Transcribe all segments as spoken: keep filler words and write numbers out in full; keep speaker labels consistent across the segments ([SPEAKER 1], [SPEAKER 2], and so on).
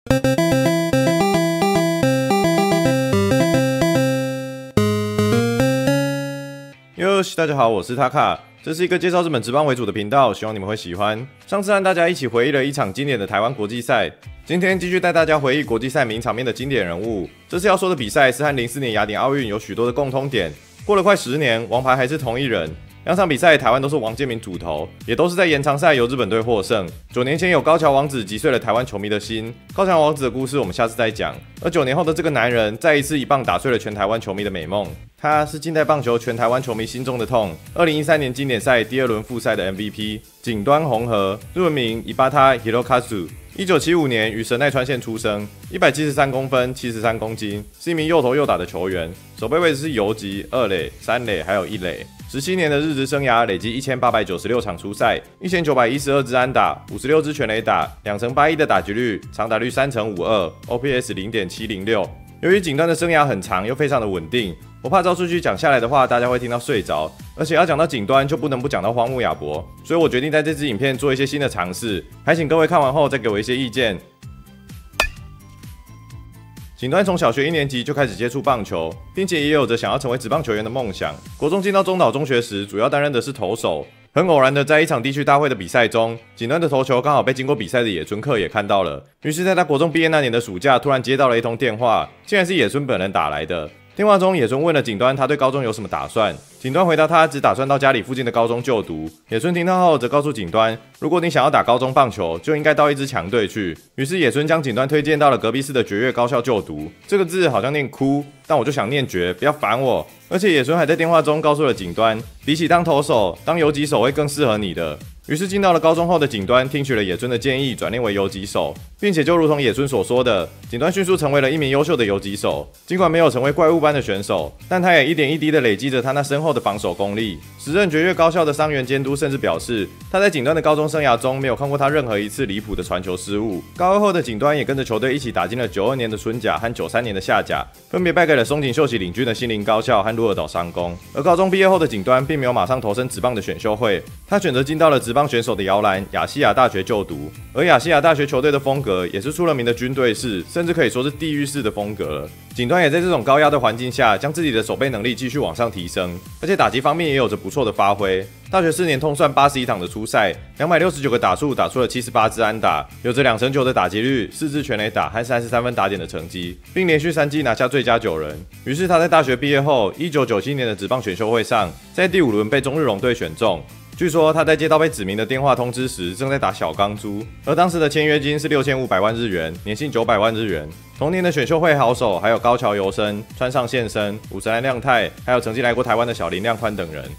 [SPEAKER 1] 哟，大家好，我是塔卡，这是一个介绍日本职棒为主的频道，希望你们会喜欢。上次和大家一起回忆了一场经典的台湾国际赛，今天继续带大家回忆国际赛名场面的经典人物。这次要说的比赛是和零四年雅典奥运有许多的共通点，过了快十年，王牌还是同一人。两场比赛台湾都是王建民主投，也都是在延长赛由日本队获胜。九年前有高桥王子击碎了台湾球迷的心，高桥王子的故事我们下次再讲。而九年后的这个男人，再一次一棒打碎了全台湾球迷的美梦。他是近代棒球全台湾球迷心中的痛。二零一三年经典赛第二轮复赛的 M V P 井端弘和，日文名伊巴塔 Hirokazu。一九七五年于神奈川县出生，一百七十三公分，七十三公斤，是一名又投又打的球员。守备位置是游击、二垒、三垒，还有一垒。十七年的日职生涯累积一千八百九十六场出赛，一千九百一十二支安打，五十六支全垒打，两成八一的打击率，长打率三成五二 ，O P S 零点七零六。由于井端的生涯很长又非常的稳定，我怕照数据讲下来的话，大家会听到睡着。而且要讲到井端，就不能不讲到荒木亚博，所以我决定在这支影片做一些新的尝试，还请各位看完后再给我一些意见。井端从小学一年级就开始接触棒球，并且也有着想要成为职棒球员的梦想。国中进到中岛中学时，主要担任的是投手。很偶然的，在一场地区大会的比赛中，井端的投球刚好被经过比赛的野村克也看到了。于是，在他国中毕业那年的暑假，突然接到了一通电话，竟然是野村本人打来的。电话中，野村问了井端他对高中有什么打算。井端回答他只打算到家里附近的高中就读。野村听到后，则告诉井端，如果你想要打高中棒球，就应该到一支强队去。于是野村将井端推荐到了隔壁市的绝越高校就读。这个字好像念哭，但我就想念绝，不要烦我。而且野村还在电话中告诉了井端，比起当投手，当游击手会更适合你的。于是进到了高中后的井端，听取了野村的建议，转练为游击手，并且就如同野村所说的，井端迅速成为了一名优秀的游击手。尽管没有成为怪物般的选手，但他也一点一滴的累积着他那深厚的防守功力。时任绝越高校的伤员监督甚至表示，他在井端的高中生涯中没有看过他任何一次离谱的传球失误。高二后的井端也跟着球队一起打进了九二年的春甲和九三年的夏甲，分别败给了松井秀喜领军的新林高校和鹿儿岛商工。而高中毕业后的井端并没有马上投身职棒的选秀会，他选择进到了职棒选手的摇篮亚细亚大学就读。而亚细亚大学球队的风格也是出了名的军队式，甚至可以说是地狱式的风格了。井端也在这种高压的环境下，将自己的守备能力继续往上提升，而且打击方面也有着不错的发挥。大学四年通算八十一场的出赛，两百六十九个打数，打出了七十八支安打，有着两成九的打击率，四支全垒打和三十三分打点的成绩，并连续三季拿下最佳九人。于是他在大学毕业后，一九九七年的职棒选秀会上，在第五轮被中日龙队选中。据说他在接到被指名的电话通知时，正在打小钢珠，而当时的签约金是六千五百万日元，年薪九百万日元。同年的选秀会好手还有高桥由伸、川上宪生、武神来亮太，还有曾经来过台湾的小林亮宽等人。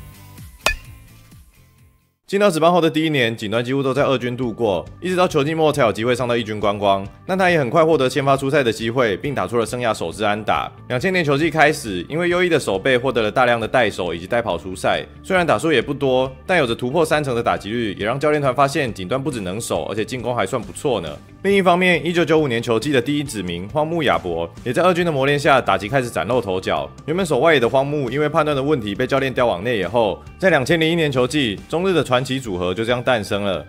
[SPEAKER 1] 进到职棒后的第一年，井端几乎都在二军度过，一直到球季末才有机会上到一军观光。但他也很快获得先发出赛的机会，并打出了生涯首支安打。两千年球季开始，因为优异的守备，获得了大量的带手以及带跑出赛。虽然打数也不多，但有着突破三成的打击率，也让教练团发现井端不只能守，而且进攻还算不错呢。另一方面，一九九五年球季的第一指名荒木亚博，也在二军的磨练下，打击开始崭露头角。原本守外野的荒木，因为判断的问题被教练调往内野后，在两千零一年球季，中日的传奇组合就这样诞生了。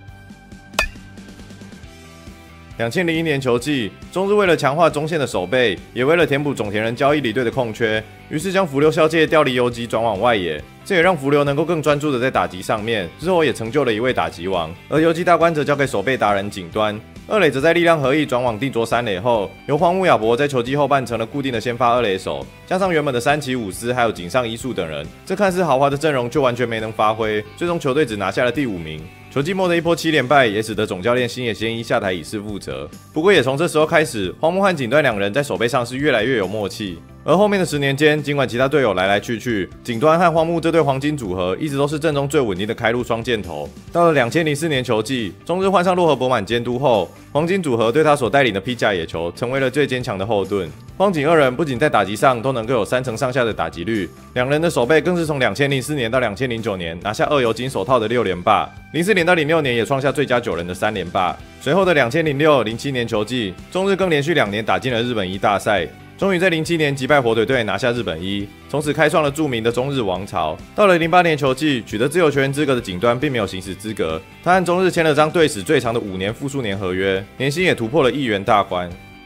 [SPEAKER 1] 两千零一年球季，中日为了强化中线的守备，也为了填补种田人交易离队的空缺，于是将福流孝介调离游击转往外野，这也让福流能够更专注的在打击上面，之后也成就了一位打击王。而游击大关则交给守备达人井端。二垒则在力量合一转往定着三垒后，由荒木亚博在球季后半成了固定的先发二垒手，加上原本的三崎武司还有井上一树等人，这看似豪华的阵容就完全没能发挥，最终球队只拿下了第五名。球季末的一波七连败，也使得总教练星野仙一下台以示负责。不过也从这时候开始，荒木和井端两人在守备上是越来越有默契。而后面的十年间，尽管其他队友来来去去，井端和荒木这对黄金组合一直都是阵中最稳定的开路双箭头。到了两千零四年球季，中日换上洛河博满监督后，黄金组合对他所带领的披甲野球成为了最坚强的后盾。荒井二人不仅在打击上都能够有三成上下的打击率，两人的守备更是从两千零四年到两千零九年拿下二游金手套的六连霸，零四年到零六年也创下最佳九人的三连霸。随后的两千零六、零七年球季，中日更连续两年打进了日本一大赛。 终于在零七年击败火腿队拿下日本一，从此开创了著名的中日王朝。到了零八年球季，取得自由球员资格的景端并没有行使资格，他和中日签了张队史最长的五年复数年合约，年薪也突破了亿元大关。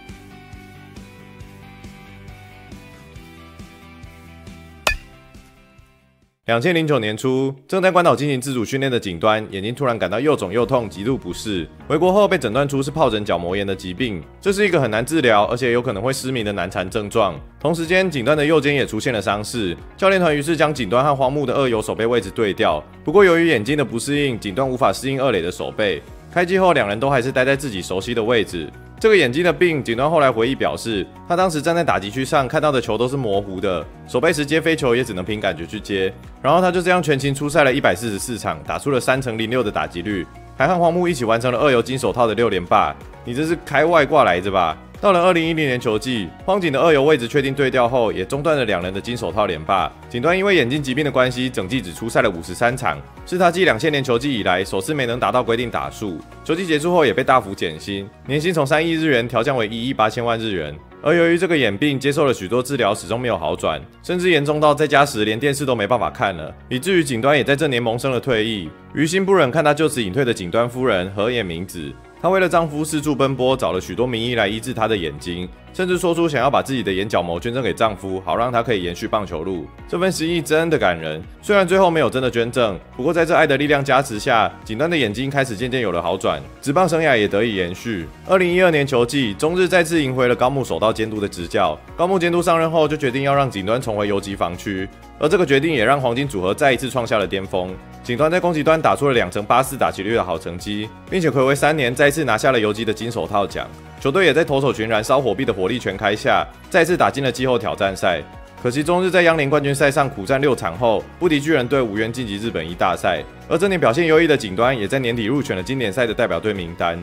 [SPEAKER 1] 两千零九年初，正在关岛进行自主训练的景端，眼睛突然感到又肿又痛，极度不适。回国后被诊断出是疱疹角膜炎的疾病，这是一个很难治疗，而且有可能会失明的难缠症状。同时间，景端的右肩也出现了伤势，教练团于是将景端和荒木的二游手背位置对调。不过由于眼睛的不适应，景端无法适应二垒的手背。开季后，两人都还是待在自己熟悉的位置。这个眼睛的病，景端后来回忆表示，他当时站在打击区上看到的球都是模糊的，手背时接飞球也只能凭感觉去接。然后他就这样全勤出赛了一百四十四场，打出了三成零六的打击率，还和荒木一起完成了二游金手套的六连霸。你这是开外挂来着吧？到了二零一零年球季，荒井的二游位置确定对调后，也中断了两人的金手套连霸。景端因为眼睛疾病的关系，整季只出赛了五十三场，是他继两千年球季以来首次没能达到规定打数。球季结束后也被大幅减薪，年薪从三亿日元调降为一亿八千万日元。而由于这个眼病，接受了许多治疗，始终没有好转，甚至严重到在家时连电视都没办法看了，以至于景端也在这年萌生了退役。于心不忍看他就此隐退的景端夫人河野明子，她为了丈夫四处奔波，找了许多名医来医治她的眼睛，甚至说出想要把自己的眼角膜捐赠给丈夫，好让他可以延续棒球路。这份心意真的感人。虽然最后没有真的捐赠，不过在这爱的力量加持下，景端的眼睛开始渐渐有了好转，职棒生涯也得以延续。二零一二年球季，中日再次赢回了高木首道监督的执教。高木监督上任后，就决定要让景端重回游击防区，而这个决定也让黄金组合再一次创下了巅峰。景端在攻击端打出了两成八四打击率的好成绩，并且睽违三年再次拿下了游击的金手套奖。球队也在投手群燃烧火臂的火力全开下，再次打进了季后挑战赛。可惜中日在央联冠军赛上苦战六场后，不敌巨人队，无缘晋级日本一大赛。而这年表现优异的景端，也在年底入选了经典赛的代表队名单。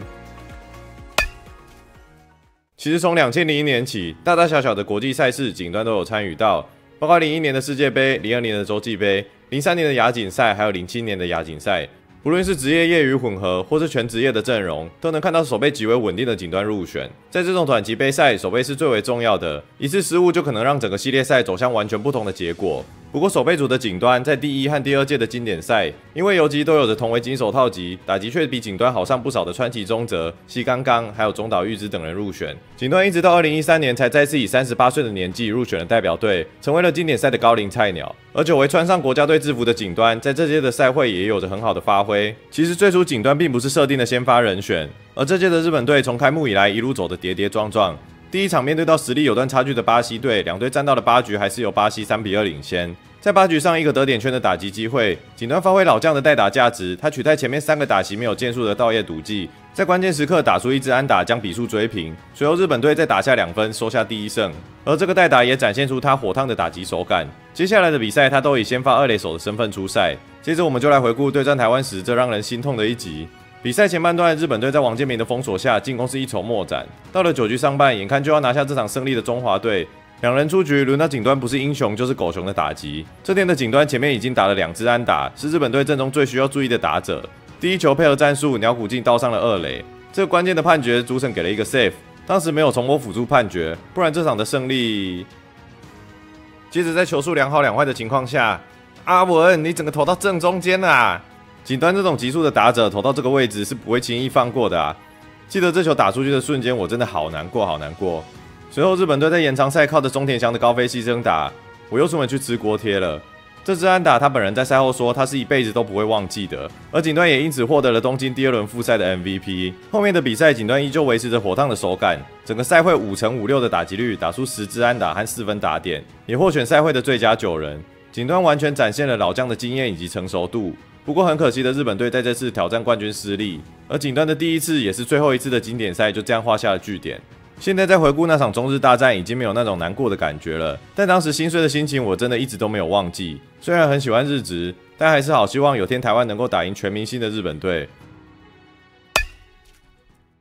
[SPEAKER 1] 其实从两千零一年起，大大小小的国际赛事，景端都有参与到，包括零一年的世界杯、零二年的洲际杯、零三年的亚锦赛，还有零七年的亚锦赛。不论是职业、业余混合，或是全职业的阵容，都能看到手背极为稳定的景端入选。在这种短期杯赛，手背是最为重要的，一次失误就可能让整个系列赛走向完全不同的结果。不过手背组的景端在第一和第二届的经典赛，因为游击都有着同为金手套级，打击却比景端好上不少的川崎宗则、西刚刚还有中岛裕之等人入选。景端一直到二零一三年才再次以三十八岁的年纪入选了代表队，成为了经典赛的高龄菜鸟。而久违穿上国家队制服的景端，在这届的赛会也有着很好的发挥。其实最初景端并不是设定的先发人选，而这届的日本队从开幕以来一路走得跌跌撞撞。第一场面对到实力有段差距的巴西队，两队战到了八局还是由巴西三比二领先。在八局上一个得点圈的打击机会，景端发挥老将的代打价值，他取代前面三个打席没有建树的稻叶笃纪，在关键时刻打出一支安打将比数追平。随后日本队再打下两分，收下第一胜。而这个代打也展现出他火烫的打击手感。接下来的比赛，他都以先发二垒手的身份出赛。接着我们就来回顾对战台湾时这让人心痛的一集。比赛前半段，日本队在王建民的封锁下，进攻是一筹莫展。到了九局上半，眼看就要拿下这场胜利的中华队，两人出局，轮到景端不是英雄就是狗熊的打击。这天的景端前面已经打了两支安打，是日本队阵中最需要注意的打者。第一球配合战术，鸟谷进倒上了二垒。这个关键的判决，主审给了一个 safe， 当时没有重播辅助判决，不然这场的胜利。接着在球数两好两坏的情况下，阿文你整个投到正中间啊！景端这种急速的打者投到这个位置是不会轻易放过的啊！记得这球打出去的瞬间，我真的好难过，好难过。随后日本队在延长赛靠着中田翔的高飞牺牲打，我又出门去吃锅贴了。这支安打他本人在赛后说，他是一辈子都不会忘记的。而景端也因此获得了东京第二轮复赛的 M V P。后面的比赛，景端依旧维持着火烫的手感，整个赛会五成五六的打击率，打出十支安打和四分打点，也获选赛会的最佳九人。景端完全展现了老将的经验以及成熟度。不过很可惜的，日本队在这次挑战冠军失利，而景端的第一次也是最后一次的经典赛就这样画下了句点。现在再回顾那场中日大战，已经没有那种难过的感觉了，但当时心碎的心情我真的一直都没有忘记。虽然很喜欢日职，但还是好希望有天台湾能够打赢全明星的日本队。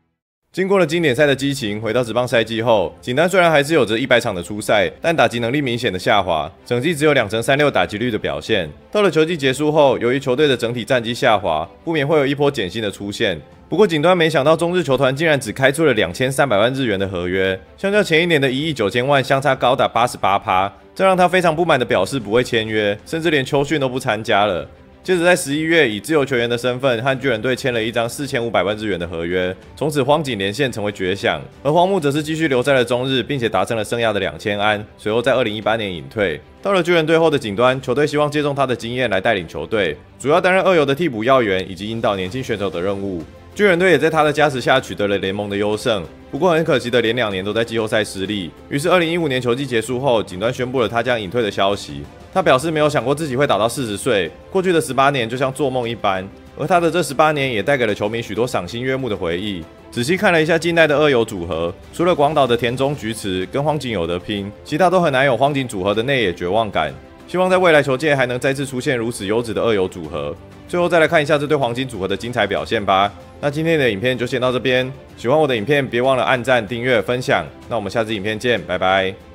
[SPEAKER 1] 经过了经典赛的激情，回到职棒赛季后，景丹虽然还是有着一百场的出赛，但打击能力明显的下滑，整季只有两成三六打击率的表现。到了球季结束后，由于球队的整体战绩下滑，不免会有一波减薪的出现。不过景端没想到中日球团竟然只开出了两千三百万日元的合约，相较前一年的一亿九千万相差高达 百分之八十八，这让他非常不满的表示不会签约，甚至连秋训都不参加了。接着在十一月以自由球员的身份和巨人队签了一张四千五百万日元的合约，从此荒井连线成为绝响，而荒木则是继续留在了中日，并且达成了生涯的两千安，随后在二零一八年隐退。到了巨人队后的景端，球队希望借重他的经验来带领球队，主要担任二游的替补要员以及引导年轻选手的任务。巨人队也在他的加持下取得了联盟的优胜，不过很可惜的连两年都在季后赛失利。于是二零一五年球季结束后，景端宣布了他将隐退的消息。他表示没有想过自己会打到四十岁，过去的十八年就像做梦一般，而他的这十八年也带给了球迷许多赏心悦目的回忆。仔细看了一下近代的二游组合，除了广岛的田中菊池跟荒井有得拼，其他都很难有荒井组合的内野绝望感。希望在未来球界还能再次出现如此优质的二游组合。最后再来看一下这对黄金组合的精彩表现吧。那今天的影片就先到这边，喜欢我的影片别忘了按赞、订阅、分享。那我们下支影片见，拜拜。